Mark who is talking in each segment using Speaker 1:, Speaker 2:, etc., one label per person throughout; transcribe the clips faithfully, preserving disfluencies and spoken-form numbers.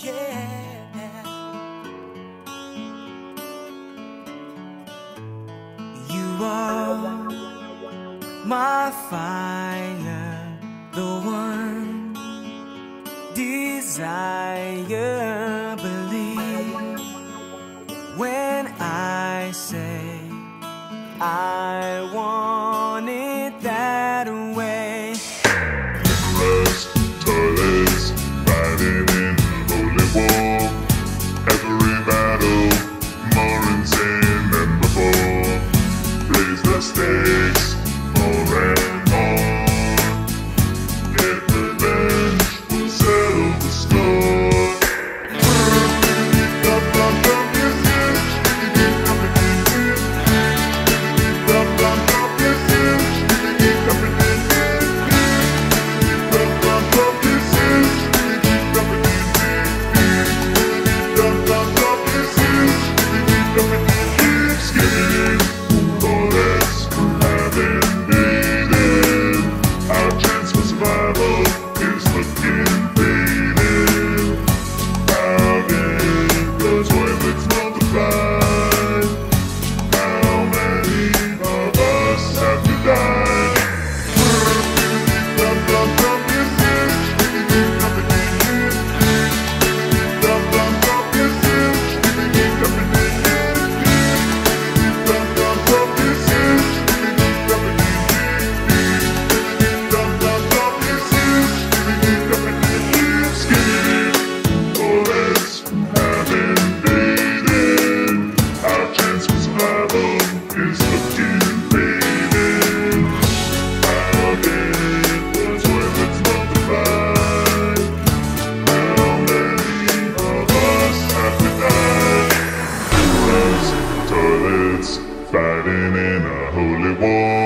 Speaker 1: yeah. You are my fire, the one desire. Believe when I say I want it that way.
Speaker 2: Rest, toilets, fighting in holy war. Every battle more insane than before. Raise the stakes more and more. Get revenge, we'll settle the score. Fighting in a holy war.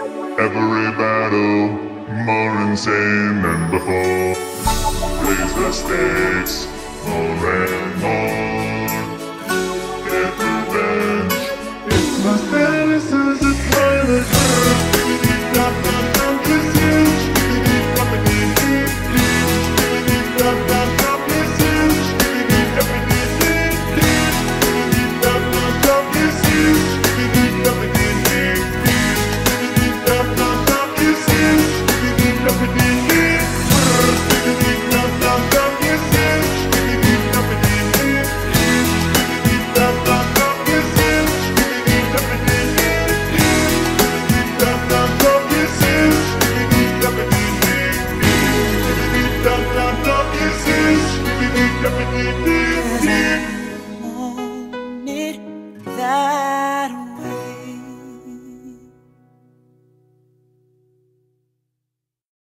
Speaker 2: Every battle more insane than before. Raise the stakes more and more. Get revenge. It's my status as a pilot.
Speaker 1: Yeah.